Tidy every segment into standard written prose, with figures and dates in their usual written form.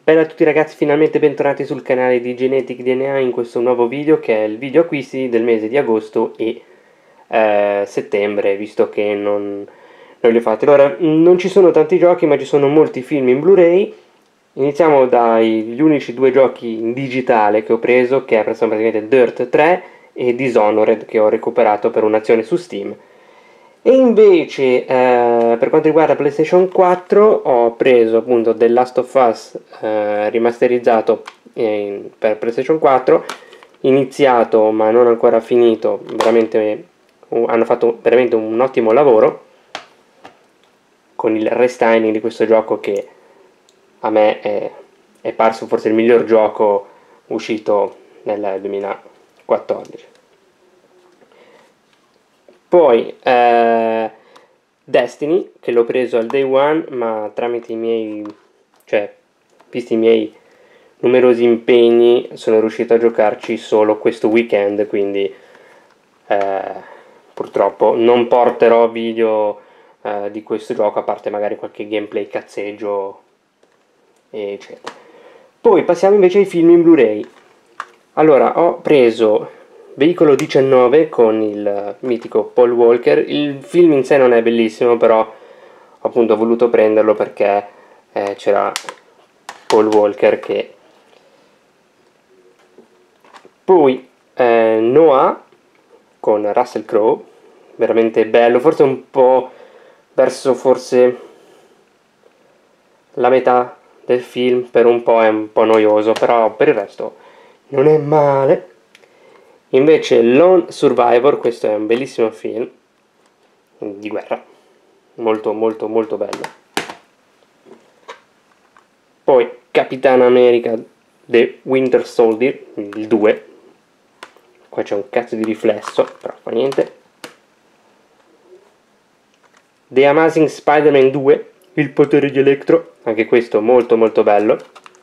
Bella a tutti ragazzi, finalmente bentornati sul canale di Genetic DNA in questo nuovo video che è il video acquisti del mese di agosto e settembre, visto che non li ho fatti. Allora, non ci sono tanti giochi ma ci sono molti film in Blu-ray. Iniziamo dagli unici due giochi in digitale che ho preso, che sono praticamente Dirt 3 e Dishonored, che ho recuperato per un'azione su Steam. E invece per quanto riguarda PlayStation 4 ho preso appunto The Last of Us rimasterizzato per PlayStation 4, iniziato ma non ancora finito, veramente hanno fatto veramente un ottimo lavoro con il restyling di questo gioco che a me è parso forse il miglior gioco uscito nel 2014. Poi Destiny, che l'ho preso al day one, ma tramite i miei, visti i miei numerosi impegni, sono riuscito a giocarci solo questo weekend, quindi purtroppo non porterò video di questo gioco, a parte magari qualche gameplay cazzeggio, eccetera. Poi passiamo invece ai film in Blu-ray. Allora, ho preso Veicolo 19 con il mitico Paul Walker. Il film in sé non è bellissimo, però appunto ho voluto prenderlo perché c'era Paul Walker che... Poi Noah con Russell Crowe, veramente bello, forse un po' verso forse la metà del film, per un po' è un po' noioso, però per il resto non è male. Invece Lone Survivor, questo è un bellissimo film di guerra, molto molto molto bello. Poi Capitan America The Winter Soldier, il 2, qua c'è un cazzo di riflesso, però fa niente. The Amazing Spider-Man 2, il potere di Electro, anche questo molto molto bello.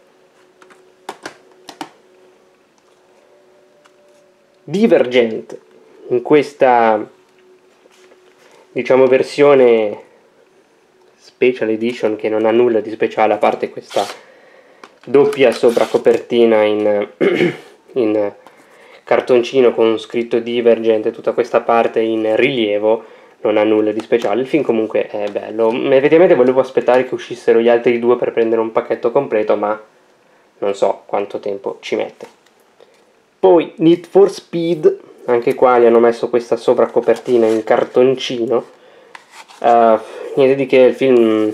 Divergent, in questa diciamo versione special edition che non ha nulla di speciale a parte questa doppia sopracopertina in cartoncino con scritto Divergent e tutta questa parte in rilievo, non ha nulla di speciale. Il film comunque è bello, effettivamente volevo aspettare che uscissero gli altri due per prendere un pacchetto completo, ma non so quanto tempo ci mette. Poi Need for Speed, anche qua gli hanno messo questa sovracopertina in cartoncino, niente di che, il film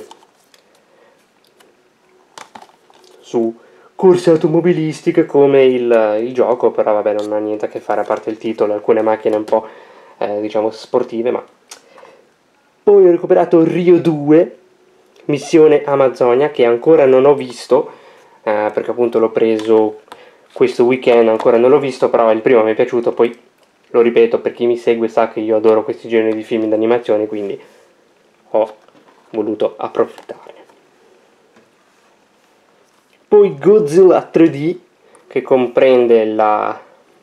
su corse automobilistiche come il gioco, però vabbè non ha niente a che fare a parte il titolo, alcune macchine un po' diciamo sportive, ma... Poi ho recuperato Rio 2, Missione Amazonia, che ancora non ho visto, perché appunto l'ho preso questo weekend, ancora non l'ho visto, però il primo mi è piaciuto, poi lo ripeto, per chi mi segue sa che io adoro questi generi di film d'animazione, quindi ho voluto approfittarne. Poi Godzilla 3D, che comprende la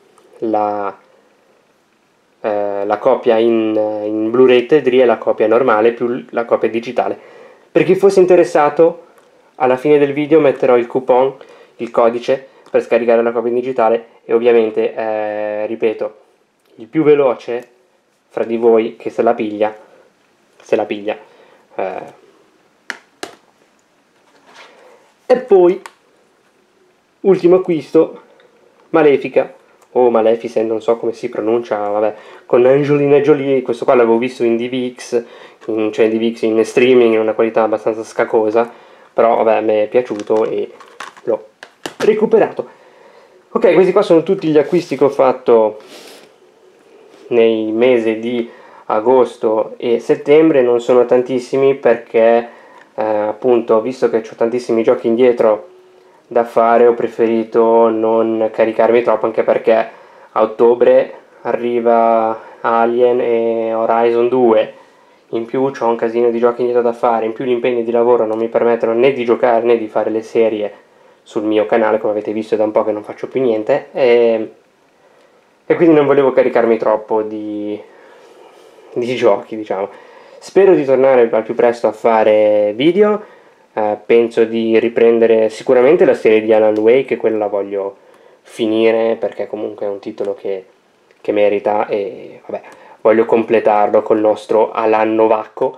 copia in Blu-ray 3D e la copia normale più la copia digitale. Per chi fosse interessato, alla fine del video metterò il coupon, il codice per scaricare la copia in digitale, e ovviamente ripeto, il più veloce fra di voi che se la piglia e poi ultimo acquisto, Malefica o Maleficent, non so come si pronuncia, vabbè, con Angelina Jolie. Questo qua l'avevo visto in DVX, cioè in DVX in streaming, in una qualità abbastanza scacosa, però vabbè, mi è piaciuto e l'ho recuperato. Ok, questi qua sono tutti gli acquisti che ho fatto nei mesi di agosto e settembre. Non sono tantissimi perché appunto, visto che ho tantissimi giochi indietro da fare, ho preferito non caricarmi troppo, anche perché a ottobre arriva Alien e Horizon 2, in più ho un casino di giochi indietro da fare, in più gli impegni di lavoro non mi permettono né di giocare né di fare le serie sul mio canale, come avete visto, è da un po' che non faccio più niente, e quindi non volevo caricarmi troppo di giochi, diciamo. Spero di tornare al più presto a fare video. penso di riprendere sicuramente la serie di Alan Wake, quella la voglio finire perché comunque è un titolo che merita, e vabbè, voglio completarlo col nostro Alan Novacco.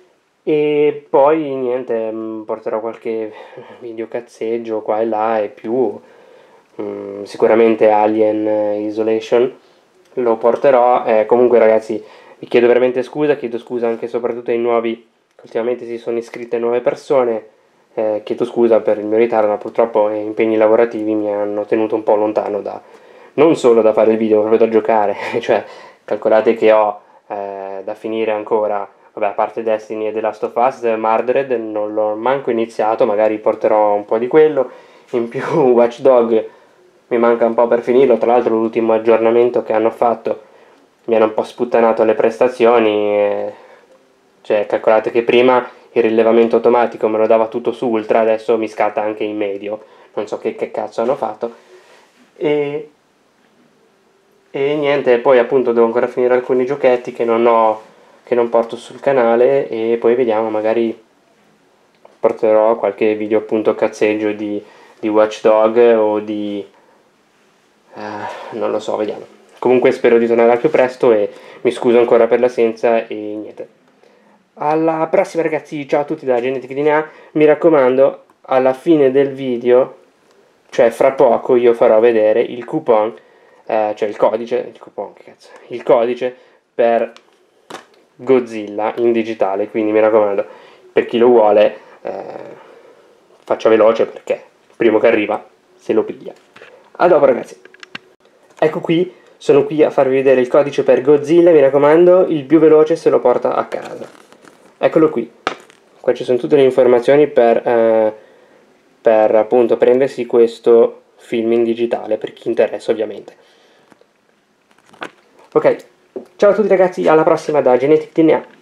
E poi niente, porterò qualche video cazzeggio qua e là e più. Sicuramente Alien Isolation lo porterò. Comunque ragazzi, vi chiedo veramente scusa, chiedo scusa anche e soprattutto ai nuovi che ultimamente si sono iscritte nuove persone. Chiedo scusa per il mio ritardo, ma purtroppo impegni lavorativi mi hanno tenuto un po' lontano non solo da fare il video, ma proprio da giocare. Cioè, calcolate che ho da finire ancora, vabbè, a parte Destiny e The Last of Us, Mardred non l'ho manco iniziato, magari porterò un po' di quello. In più Watch Dog mi manca un po' per finirlo, tra l'altro l'ultimo aggiornamento che hanno fatto mi hanno un po' sputtanato le prestazioni. Cioè, calcolate che prima il rilevamento automatico me lo dava tutto su ultra, adesso mi scatta anche in medio, non so che cazzo hanno fatto. E niente, poi appunto devo ancora finire alcuni giochetti che non porto sul canale, e poi vediamo, magari porterò qualche video appunto cazzeggio di Watch Dog o di non lo so, vediamo. Comunque spero di tornare al più presto e mi scuso ancora per l'assenza e niente. Alla prossima ragazzi, ciao a tutti da Genetic DNA, mi raccomando, alla fine del video, cioè fra poco, io farò vedere il coupon, cioè il codice per Godzilla in digitale, quindi mi raccomando, per chi lo vuole, faccia veloce perché il primo che arriva se lo piglia. A dopo ragazzi. Ecco qui, sono qui a farvi vedere il codice per Godzilla, mi raccomando, il più veloce se lo porta a casa. Eccolo qui. Qua ci sono tutte le informazioni per appunto prendersi questo film in digitale, per chi interessa ovviamente. Ok, ciao a tutti ragazzi, alla prossima da Genetic DNA.